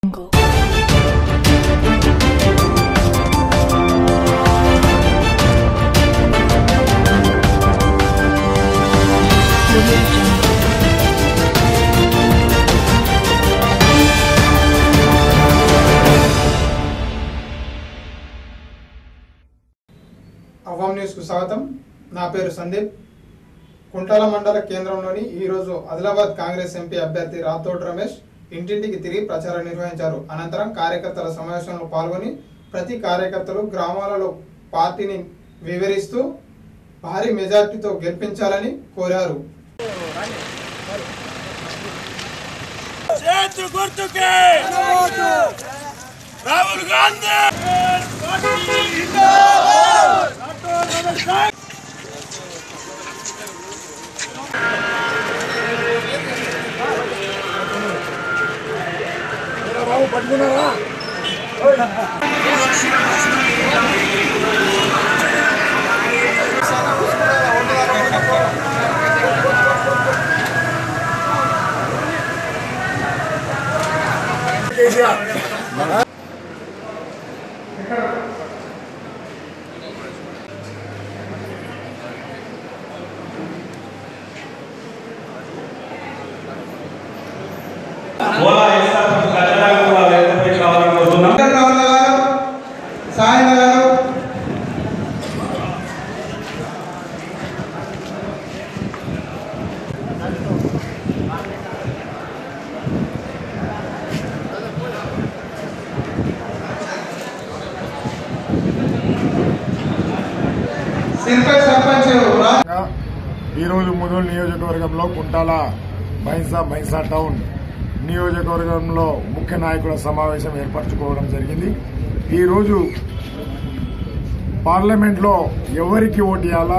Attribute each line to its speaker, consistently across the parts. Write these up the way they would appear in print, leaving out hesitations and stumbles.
Speaker 1: అవాం news కు స్వాగతం. నా పేరు సందీప్. కుంటాల మండల కేంద్రంలోని ఈ రోజు ఆదిలాబాద్ కాంగ్రెస్ ఎంపీ అభ్యర్థి రాథోడ్ రమేష్ ఇంటింటికి తిరిగి ప్రచారం నిర్వహించారు. అనంతరం కార్యకర్తల సమావేశంలో పాల్గొని ప్రతి కార్యకర్తలు గ్రామాలలో పార్టీని వివరిస్తూ భారీ మెజార్టీతో గెలిపించాలని కోరారు. రాహుల్ గాంధీ బాబు పట్టుకున్నారా? ఈరోజు ముదోల్ నియోజకవర్గంలో కుంటాల బైన్సా టౌన్ నియోజకవర్గంలో ముఖ్య నాయకుల సమావేశం ఏర్పరచుకోవడం జరిగింది. ఈరోజు పార్లమెంట్లో ఎవరికి ఓటు ఇవ్వాలా,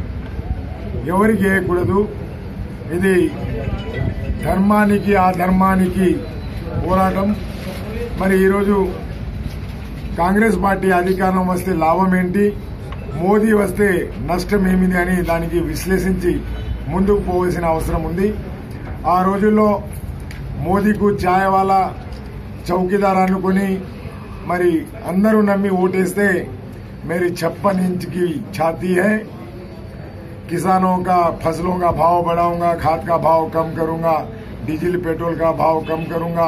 Speaker 1: ఎవరికి వేయకూడదు, ఇది ధర్మానికి ఆ ధర్మానికి పోరాటం. మరి ఈరోజు కాంగ్రెస్ పార్టీ అధికారం వస్తే లాభం ఏంటి, మోదీ వస్తే నష్టం ఏమిది అని దానికి విశ్లేషించి ముందుకు పోవాల్సిన అవసరం ఉంది. ఆ రోజుల్లో మోదీకు ఛాయ్ వాలా చౌకీదార్ అనుకుని మరి అందరూ నమ్మి ఓటేస్తే मेरी 56 इंच की छाती है, किसानों का फसलों का भाव बढ़ाऊंगा, खाद का भाव कम करूंगा, डीजल पेट्रोल का भाव कम करूंगा,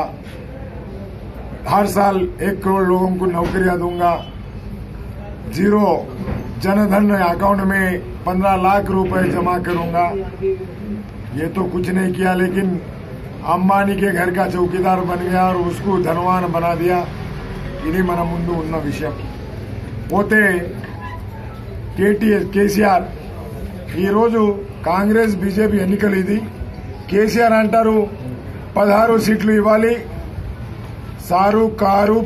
Speaker 1: हर साल 1 करोड़ लोगों को नौकरियां दूंगा, जीरो जनधन अकाउंट में 15 लाख रुपए जमा करूंगा. ये तो कुछ नहीं किया, लेकिन अंबानी के घर का चौकीदार बन गया और उसको धनवान बना दिया. इन्हीं मन मुंदु उन्न विषय పోతే కేసీఆర్ ఈరోజు కాంగ్రెస్ బీజేపీ ఎన్నికలు. ఇది కేసీఆర్ అంటారు 16 సీట్లు ఇవ్వాలి, సారు కారు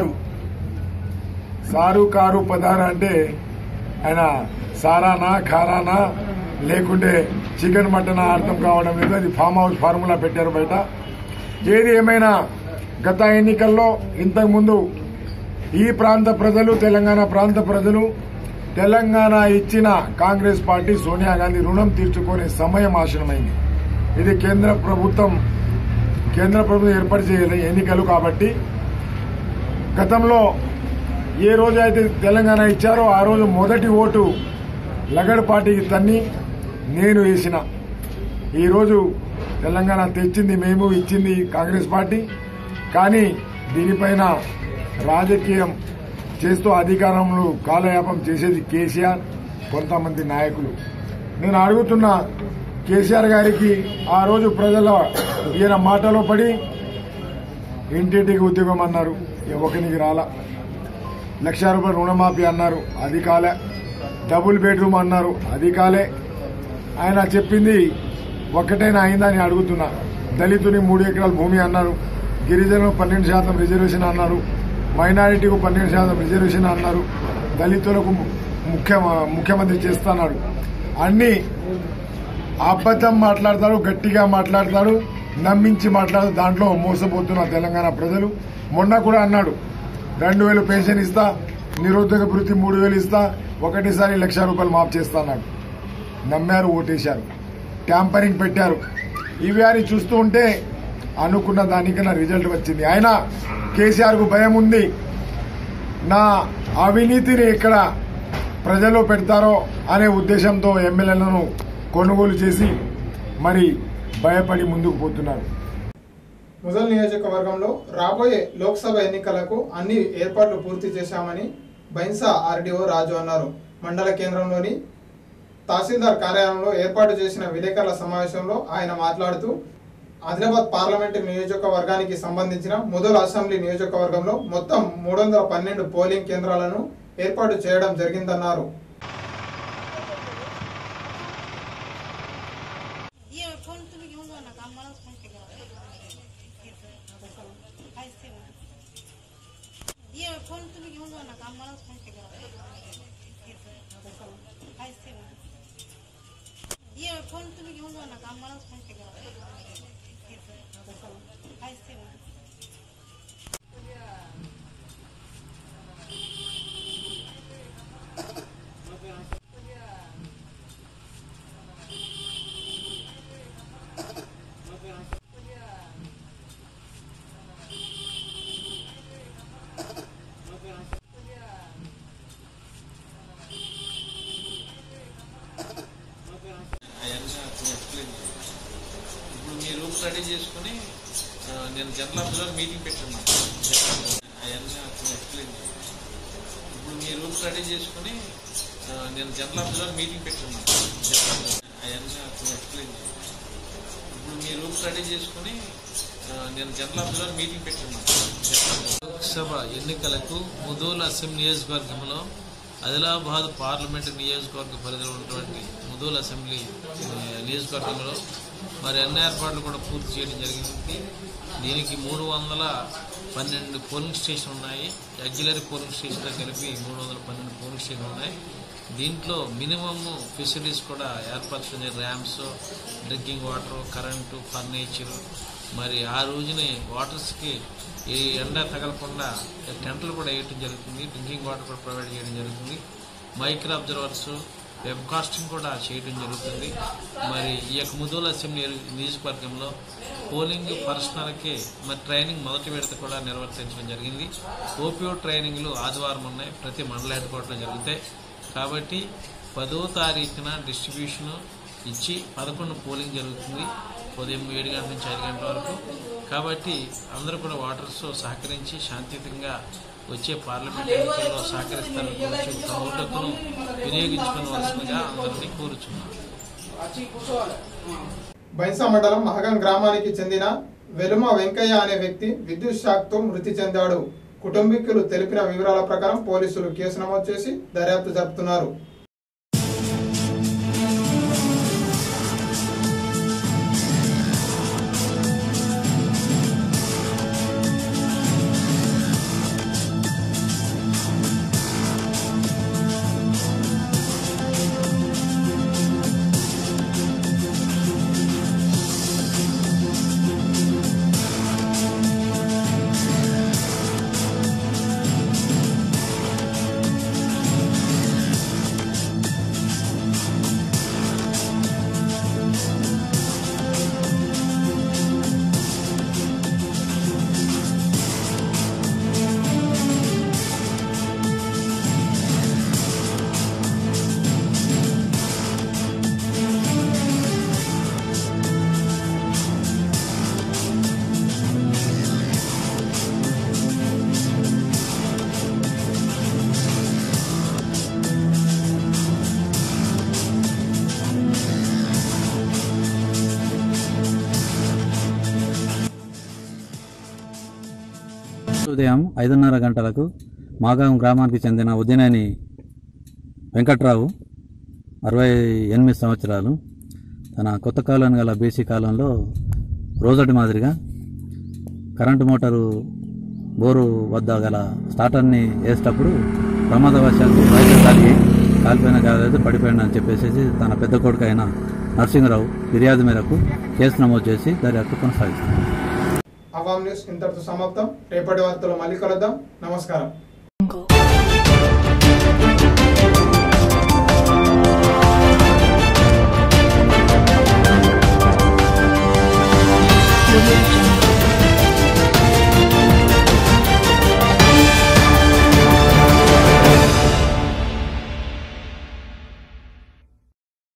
Speaker 1: 16 అంటే ఆయన సారానా ఖారానా లేకుంటే చికెన్ మటనా అర్థం కావడం లేదు. అది ఫామ్ హౌస్ ఫార్ములా పెట్టారు బయట. ఏది ఏమైనా గత ఎన్నికల్లో ఇంతకుముందు ఈ ప్రాంత ప్రజలు, తెలంగాణ ప్రాంత ప్రజలు తెలంగాణ ఇచ్చిన కాంగ్రెస్ పార్టీ సోనియా గాంధీ రుణం తీర్చుకునే సమయం ఆసన్నమైంది. ఇది కేంద్ర ప్రభుత్వం ఏర్పరిచే ఎన్నికలు కాబట్టి గతంలో ఏ రోజు అయితే తెలంగాణ ఇచ్చారో ఆ రోజు మొదటి ఓటు లగడ్ పార్టీకి తన్ని నేను వేసిన. ఈరోజు తెలంగాణ తెచ్చింది మేము, ఇచ్చింది కాంగ్రెస్ పార్టీ. కానీ దీనిపైన రాజకీయం చేస్తూ అధికారంలో కాలయాపం చేసేది కేసీఆర్, కొంతమంది నాయకులు. నేను అడుగుతున్న కేసీఆర్ గారికి, ఆ రోజు ప్రజల ఈయన మాటలో పడి ఇంటింటికి ఉద్యోగం అన్నారు, ఒకరికి రాలా. 1,00,000 రూపాయలు రుణమాఫీ అన్నారు, అది కాలే. డబుల్ బెడ్రూమ్ అన్నారు, అది కాలే. ఆయన చెప్పింది ఒక్కటైనా అయిందని అడుగుతున్నా. దళితుని 3 ఎకరాల భూమి అన్నారు, గిరిజనులకు 12% రిజర్వేషన్ అన్నారు, మైనారిటీకు 12% రిజర్వేషన్ అన్నారు, దళితులకు ముఖ్యమంత్రి చేస్తున్నాడు. అన్ని అబద్దం మాట్లాడతాడు, గట్టిగా మాట్లాడతాడు, నమ్మించి మాట్లాడతాడు. దాంట్లో మోసపోతున్న తెలంగాణ ప్రజలు. మొన్న కూడా అన్నాడు 2,000 పెన్షన్ ఇస్తా, నిరుద్యోగ భృతి 3,000 ఇస్తా, ఒకటేసారి 1,00,000 రూపాయలు మాఫ్ చేస్తా అన్నాడు. నమ్మారు, ఓటేశారు, ట్యాంపరింగ్ పెట్టారు. ఇవి అని చూస్తూ ఉంటే అనుకున్న దానికన్నా రిజల్ట్ వచ్చింది. అయినా కేసీఆర్ కు భయం ఉంది, నా అవినీతిని ఎక్కడ ప్రజల్లో పెడతారో అనే ఉద్దేశంతో ఎమ్మెల్యేలను కొనుగోలు చేసి మరి భయపడి ముందుకు పోతున్నారు.
Speaker 2: ముదల్ నియోజకవర్గంలో రాబోయే లోక్సభ ఎన్నికలకు అన్ని ఏర్పాట్లు పూర్తి చేశామని బైన్సా ఆర్డీఓ రాజు అన్నారు. మండల కేంద్రంలోని తహసీల్దార్ కార్యాలయంలో ఏర్పాటు చేసిన విలేకరుల సమావేశంలో ఆయన మాట్లాడుతూ ఆదిలాబాద్ పార్లమెంటు నియోజకవర్గానికి సంబంధించిన ముదల్ అసెంబ్లీ నియోజకవర్గంలో మొత్తం 312 పోలింగ్ కేంద్రాలను ఏర్పాటు చేయడం జరిగిందన్నారు.
Speaker 3: ఇప్పుడు మీ రూమ్ రెడీ చేసుకుని నేను జనరల్ అబ్జర్వర్ మీటింగ్ పెట్టున్నాను. అవన్నీ ఎక్స్ప్లెయిన్ ఇప్పుడు మీ రూమ్ రెడీ చేసుకుని నేను జనరల్ అబ్జర్వర్ మీటింగ్ పెట్టున్నాను. అవన్నీ ఎక్స్ప్లెయిన్ ఇప్పుడు మీ రూమ్ రెడీ చేసుకుని నేను జనరల్ అబ్జర్వర్ మీటింగ్ పెట్టున్నాను. లోక్సభ ఎన్నికలకు ముదోల్ అసెంబ్లీ నియోజకవర్గంలో ఆదిలాబాద్ పార్లమెంటు నియోజకవర్గ పరిధిలో ఉన్నటువంటి ముదోల్ అసెంబ్లీ నియోజకవర్గంలో మరి అన్ని ఏర్పాట్లు కూడా పూర్తి చేయడం జరిగింది. దీనికి 312 పోలింగ్ స్టేషన్ ఉన్నాయి. ఆక్సిలరీ పోలింగ్ స్టేషన్తో కలిపి 312 పోలింగ్ స్టేషన్లు ఉన్నాయి. దీంట్లో మినిమమ్ ఫెసిలిటీస్ కూడా ఏర్పరచుకునే ramps, drinking water, current, furniture, మరి ఆ రోజునే వాటర్స్కి ఈ ఎండ తగలకుండా టెంట్లు కూడా వేయటం జరుగుతుంది. డ్రింకింగ్ వాటర్ కూడా ప్రొవైడ్ చేయడం జరుగుతుంది. మైక్రో అబ్జర్వర్స్, వెబ్కాస్టింగ్ కూడా చేయడం జరుగుతుంది. మరి ఈ యొక్క ముదోల్ అసెంబ్లీ నియోజకవర్గంలో పోలింగ్ పర్సనల్కి మరి ట్రైనింగ్ మొదటి విడత కూడా నిర్వర్తించడం జరిగింది. ఓపీఓ ట్రైనింగ్లు ఆదివారం ఉన్నాయి, ప్రతి మండల హెడ్ క్వార్టర్లో జరుగుతాయి. కాబట్టి 10వ తారీఖున డిస్ట్రిబ్యూషన్ ఇచ్చి 11 పోలింగ్ జరుగుతుంది, ఉదయం 7 గంటల నుంచి 5 గంటల వరకు. కాబట్టి అందరూ కూడా వాటర్స్ సహకరించి శాంతియుతంగా వచ్చే పార్లమెంట్ ఎన్నికల్లో సహకరిస్తారని కోరుచు తమ ఓటును వినియోగించుకోవాల్సిందిగా అందరినీ కోరుచున్నాం.
Speaker 2: బైన్సా మండలం మహగం గ్రామానికి చెందిన వెలుమ వెంకయ్య అనే వ్యక్తి విద్యుత్ షాక్తో మృతి చెందాడు. కుటుంబీకులు తెలిపిన వివరాల ప్రకారం పోలీసులు కేసు నమోదు చేసి దర్యాప్తు జరుపుతున్నారు.
Speaker 4: ఉదయం 5:30 గంటలకు మాగాం గ్రామానికి చెందిన ఉద్యనేని వెంకట్రావు 68 సంవత్సరాలు తన కొత్త కాలం గల బీసీ కాలంలో రోజటి మాదిరిగా కరెంటు మోటారు బోరు వద్ద గల స్టార్టర్ని వేసేటప్పుడు ప్రమాదవశాత్తు బయట కాలిపోయిన కాలేదు పడిపోయిన చెప్పేసి తన పెద్ద కొడుకు అయిన నరసింహరావు ఫిర్యాదు మేరకు కేసు నమోదు చేసి దర్యాప్తు కొనసాగిస్తారు.
Speaker 2: అవామ్ న్యూస్ ఇంతటితో సమాప్తం. రేపటి వార్తలో మళ్ళీ కలుద్దాం. నమస్కారం.